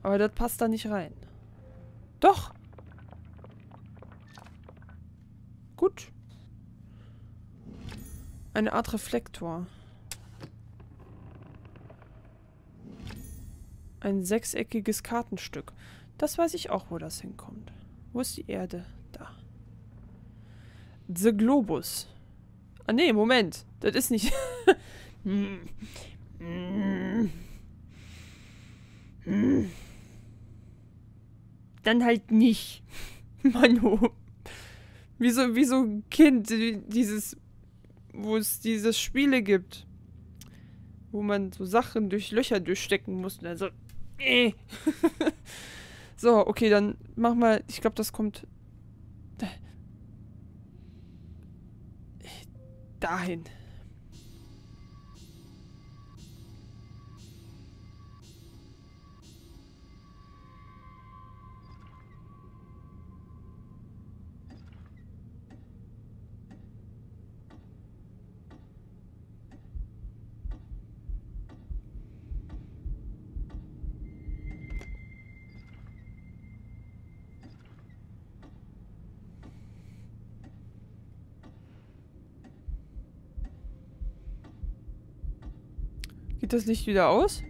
Aber das passt da nicht rein. Doch! Gut. Eine Art Reflektor. Ein sechseckiges Kartenstück. Das weiß ich auch, wo das hinkommt. Wo ist die Erde? Da. The Globus. Ah, nee, Moment. Das ist nicht... Dann halt nicht. Manu. Wie so ein Kind, dieses... Wo es diese Spiele gibt. Wo man so Sachen durch Löcher durchstecken muss. Also... So, okay, dann mach mal... Ich glaube, das kommt... Dahin. Geht das Licht wieder aus?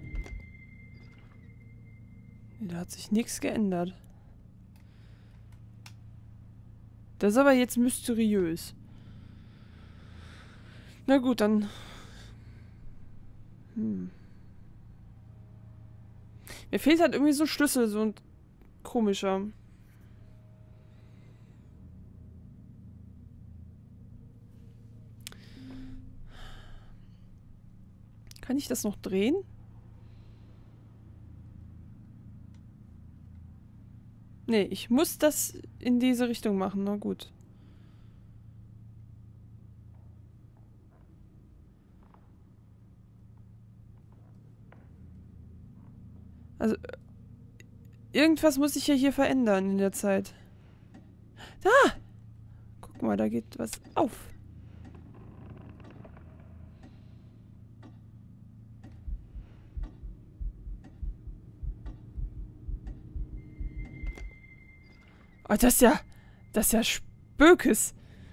Da hat sich nichts geändert. Das ist aber jetzt mysteriös. Na gut, dann... Mir fehlt halt irgendwie so ein Schlüssel, so ein komischer. Kann ich das noch drehen? Nee, ich muss das in diese Richtung machen. Na gut. Also, irgendwas muss ich ja hier verändern in der Zeit. Da! Guck mal, da geht was auf. Oh, das ist ja... Das ist ja Spökes.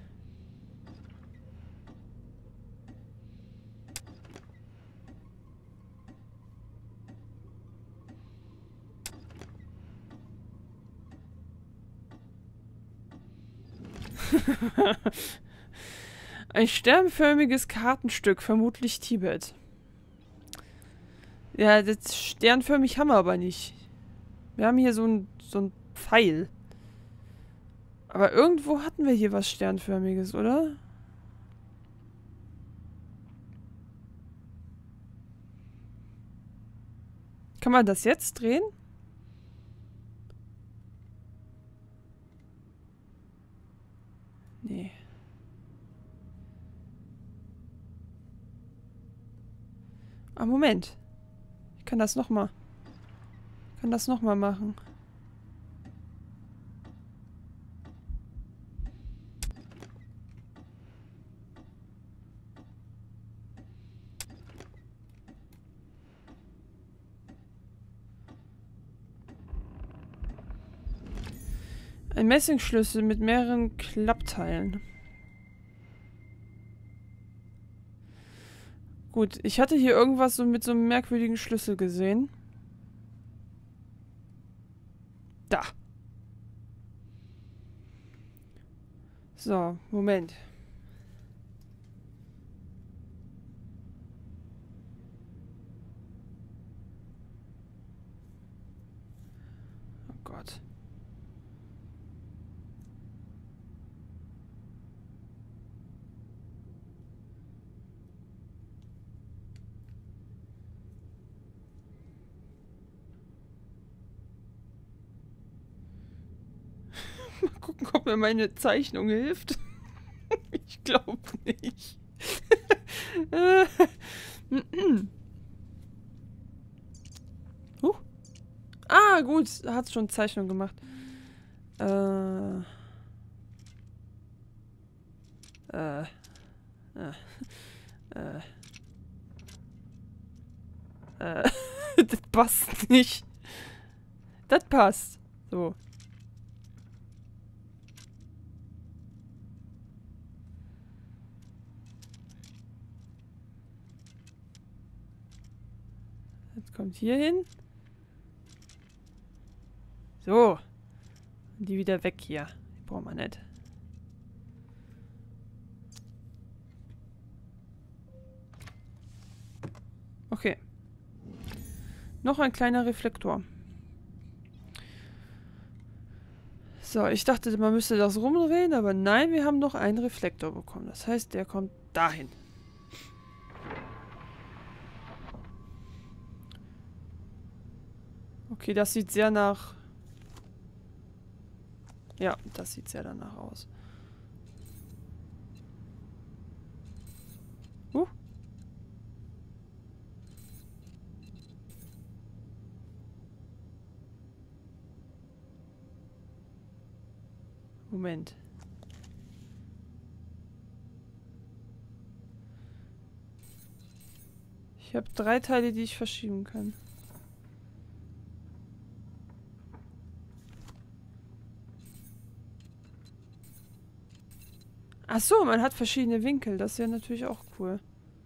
Ein sternförmiges Kartenstück, vermutlich Tibet. Ja, das sternförmig haben wir aber nicht. Wir haben hier so ein Pfeil. Aber irgendwo hatten wir hier was Sternförmiges, oder? Kann man das jetzt drehen? Nee. Ah, Moment. Ich kann das nochmal. Ich kann das nochmal machen. Ein Messingschlüssel mit mehreren Klappteilen. Gut, ich hatte hier irgendwas so mit so einem merkwürdigen Schlüssel gesehen. Da. So, Moment. Oh Gott. Mal gucken, ob mir meine Zeichnung hilft. Ich glaube nicht. Ah, gut. Hat schon Zeichnung gemacht. Das passt nicht. Das passt. So. Jetzt kommt hier hin. So. Und die wieder weg hier. Die brauchen wir nicht. Okay. Noch ein kleiner Reflektor. So, ich dachte, man müsste das rumdrehen, aber nein, wir haben noch einen Reflektor bekommen. Das heißt, der kommt dahin. Okay, das sieht sehr nach... Ja, das sieht sehr danach aus. Moment. Ich habe 3 Teile, die ich verschieben kann. Ach so, man hat verschiedene Winkel. Das ist ja natürlich auch cool.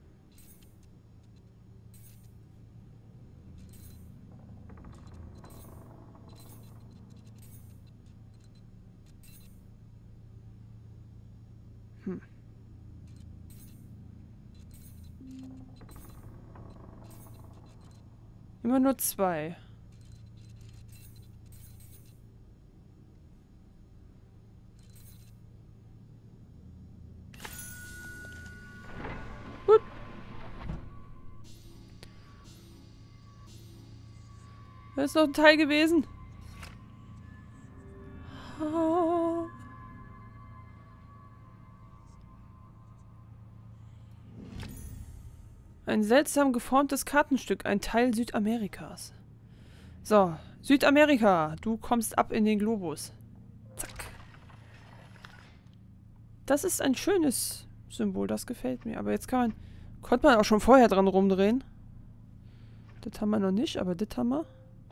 Immer nur 2. Gut. Da ist noch ein Teil gewesen. Ah. Ein seltsam geformtes Kartenstück, ein Teil Südamerikas. So, Südamerika, du kommst ab in den Globus. Zack. Das ist ein schönes Symbol, das gefällt mir. Aber jetzt kann man... Konnte man auch schon vorher dran rumdrehen. Das haben wir noch nicht, aber das haben wir.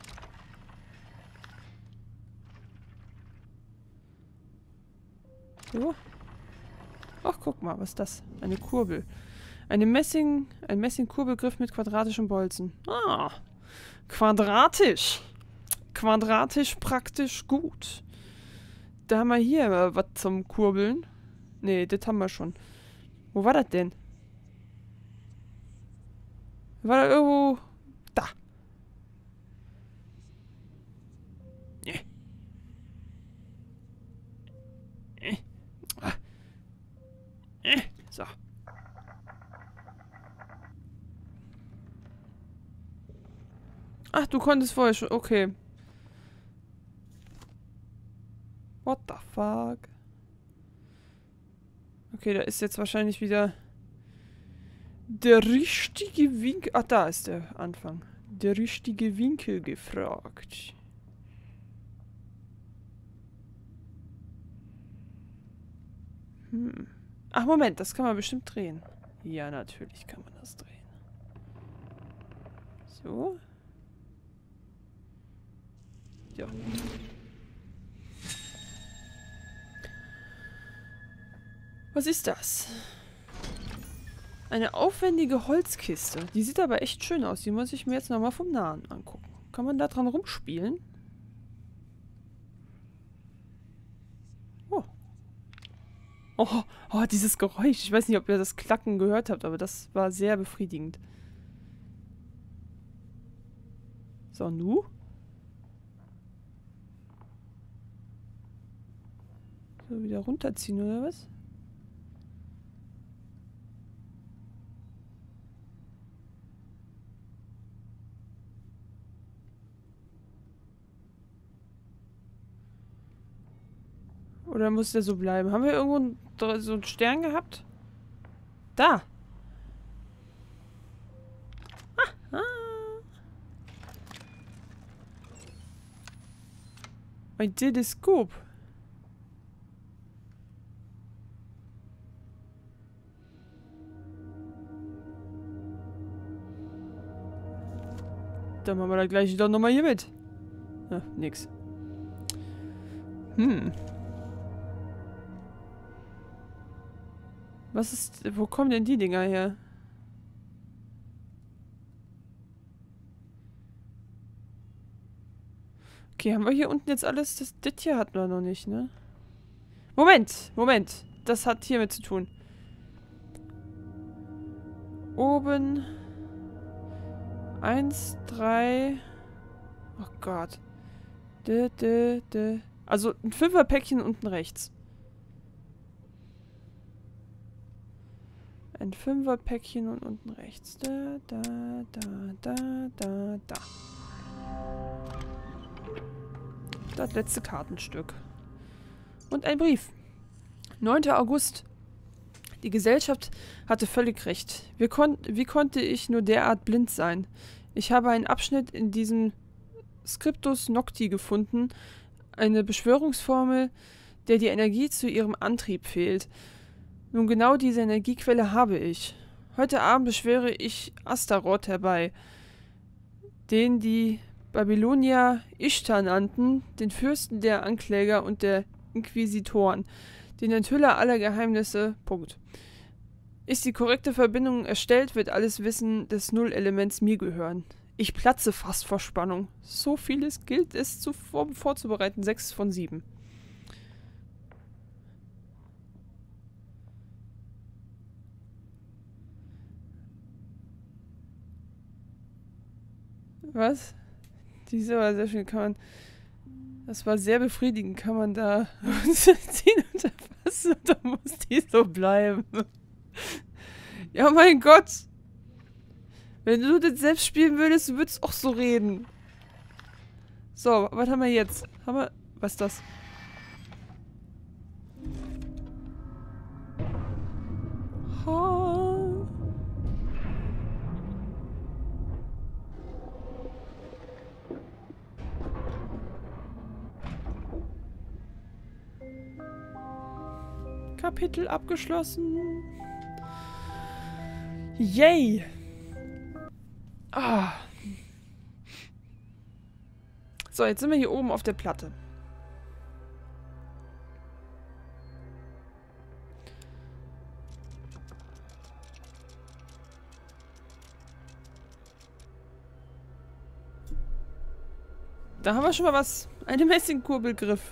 So. Ach, guck mal, was ist das? Eine Kurbel. Ein Messing-Kurbelgriff mit quadratischen Bolzen. Ah, quadratisch. Quadratisch praktisch gut. Da haben wir hier was zum Kurbeln. Nee, das haben wir schon. Wo war das denn? War da irgendwo... Da. So. Ach, du konntest vorher schon... Okay. What the fuck? Okay, da ist jetzt wahrscheinlich wieder... Der richtige Winkel... Ach, da ist der Anfang. Der richtige Winkel gefragt. Ach, Moment, das kann man bestimmt drehen. Ja, natürlich kann man das drehen. So. Ja. Was ist das? Eine aufwendige Holzkiste. Die sieht aber echt schön aus. Die muss ich mir jetzt nochmal vom Nahen angucken. Kann man da dran rumspielen? Oh. Oh, oh, dieses Geräusch. Ich weiß nicht, ob ihr das Klacken gehört habt, aber das war sehr befriedigend. So, nu? So, wieder runterziehen, oder was? Oder muss der so bleiben? Haben wir irgendwo so einen Stern gehabt? Da! Ah. Ein Teleskop. Dann machen wir da gleich doch nochmal hier mit. Nix. Was ist... Wo kommen denn die Dinger her? Okay, haben wir hier unten jetzt alles? Das hier hatten wir noch nicht, ne? Moment! Moment! Das hat hiermit zu tun. Oben... 1, 3... Oh Gott. Also ein 5er-Päckchen unten rechts. Ein 5er-Päckchen und unten rechts. Da. Das letzte Kartenstück. Und ein Brief. 9. August. Die Gesellschaft hatte völlig recht. Wie konnte ich nur derart blind sein? Ich habe einen Abschnitt in diesem Scriptus Nocti gefunden, eine Beschwörungsformel, der die Energie zu ihrem Antrieb fehlt. Nun genau diese Energiequelle habe ich. Heute Abend beschwöre ich Astaroth herbei, den die Babylonier Ishtar nannten, den Fürsten der Ankläger und der Inquisitoren, den Enthüller aller Geheimnisse. Punkt. Ist die korrekte Verbindung erstellt, wird alles Wissen des Nullelements mir gehören. Ich platze fast vor Spannung. So vieles gilt es vorzubereiten. 6 von 7. Was? Diese war sehr schön. Kann man... Das war sehr befriedigend. Kann man da ziehen unter was? Da muss die so bleiben. Ja, mein Gott. Wenn du das selbst spielen würdest, du würdest auch so reden. So, was haben wir jetzt? Was ist das? Ha. Kapitel abgeschlossen. Yay! Ah. So, jetzt sind wir hier oben auf der Platte. Da haben wir schon mal was. Eine Messingkurbelgriff.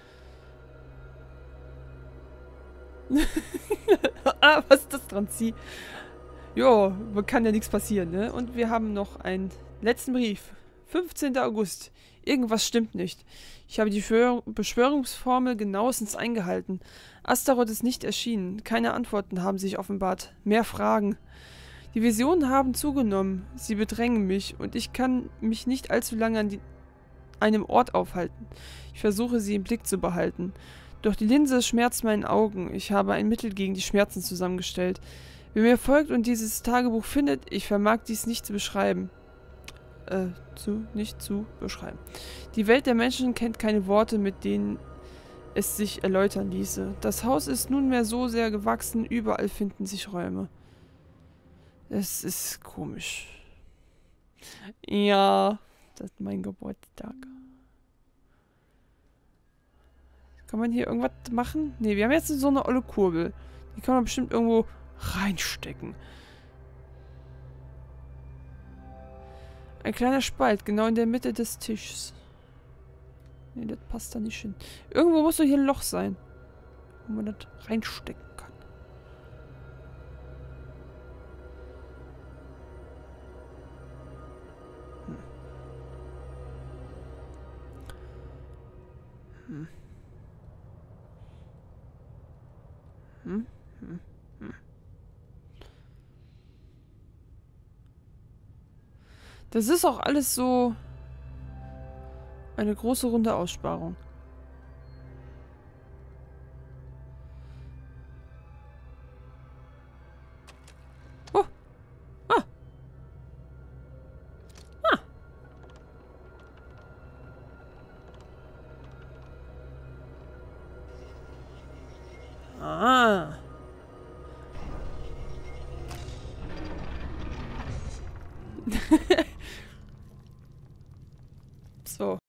Ah, was ist das dran? Zieh. Jo, kann ja nichts passieren, ne? Und wir haben noch einen letzten Brief. 15. August. Irgendwas stimmt nicht. Ich habe die Beschwörungsformel genauestens eingehalten. Astaroth ist nicht erschienen. Keine Antworten haben sich offenbart. Mehr Fragen. Die Visionen haben zugenommen. Sie bedrängen mich und ich kann mich nicht allzu lange an einem Ort aufhalten. Ich versuche, sie im Blick zu behalten. Doch die Linse schmerzt meinen Augen. Ich habe ein Mittel gegen die Schmerzen zusammengestellt. Wer mir folgt und dieses Tagebuch findet, ich vermag dies nicht zu beschreiben. Nicht zu beschreiben. Die Welt der Menschen kennt keine Worte, mit denen es sich erläutern ließe. Das Haus ist nunmehr so sehr gewachsen, überall finden sich Räume. Es ist komisch. Ja, das ist mein Geburtstag. Kann man hier irgendwas machen? Ne, wir haben jetzt so eine olle Kurbel. Die kann man bestimmt irgendwo reinstecken. Ein kleiner Spalt, genau in der Mitte des Tisches. Ne, das passt da nicht hin. Irgendwo muss doch hier ein Loch sein, wo man das reinstecken kann. Das ist auch alles so eine große runde Aussparung. Oh. Ah. Ah. Ah. So.